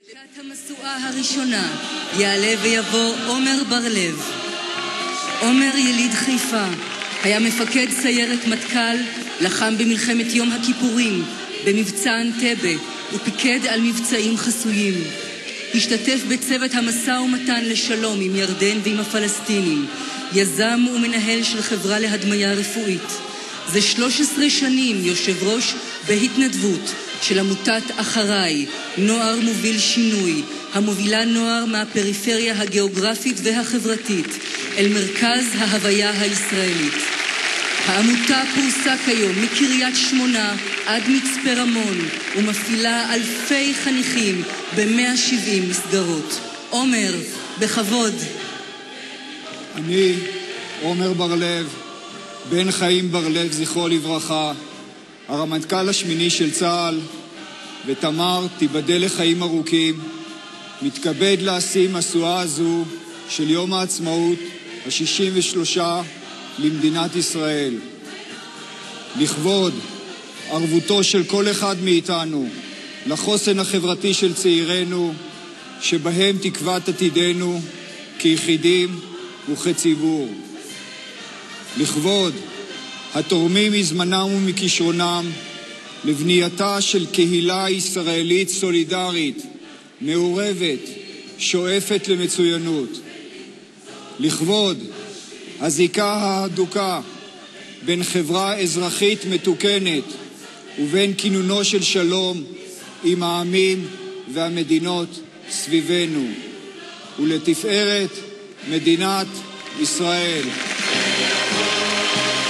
לקראת המשואה הראשונה יעלה ויבוא עומר בר-לב. עומר יליד חיפה, היה מפקד סיירת מטכ"ל, לחם במלחמת יום הכיפורים, במבצע אנטבה, ופיקד על מבצעים חסויים. השתתף בצוות המשא ומתן לשלום עם ירדן ועם הפלסטינים, יזם ומנהל של חברה להדמיה רפואית. זה 13 שנים יושב ראש בהתנדבות של עמותת אחריי, נוער מוביל שינוי, המובילה נוער מהפריפריה הגיאוגרפית והחברתית אל מרכז ההוויה הישראלית. העמותה פורסה כיום מקריית שמונה עד מצפה רמון ומפעילה אלפי חניכים ב-170 מסגרות. עומר, בכבוד. אני, עומר בר-לב, בן חיים בר-לב, זכרו לברכה, הרמטכ"ל השמיני של צה"ל, ותמר תיבדל לחיים ארוכים, מתכבד להשיא משואה הזו של יום העצמאות ה-63 למדינת ישראל. לכבוד ערבותו של כל אחד מאיתנו לחוסן החברתי של צעירינו, שבהם תקוות עתידנו כיחידים וכציבור. לכבוד התורמים מזמנם ומכישרונם לבנייתה של קהילה ישראלית סולידרית, מעורבת, שואפת למצוינות. לכבוד הזיקה ההדוקה בין חברה אזרחית מתוקנת ובין כינונו של שלום עם העמים והמדינות סביבנו, ולתפארת מדינת ישראל.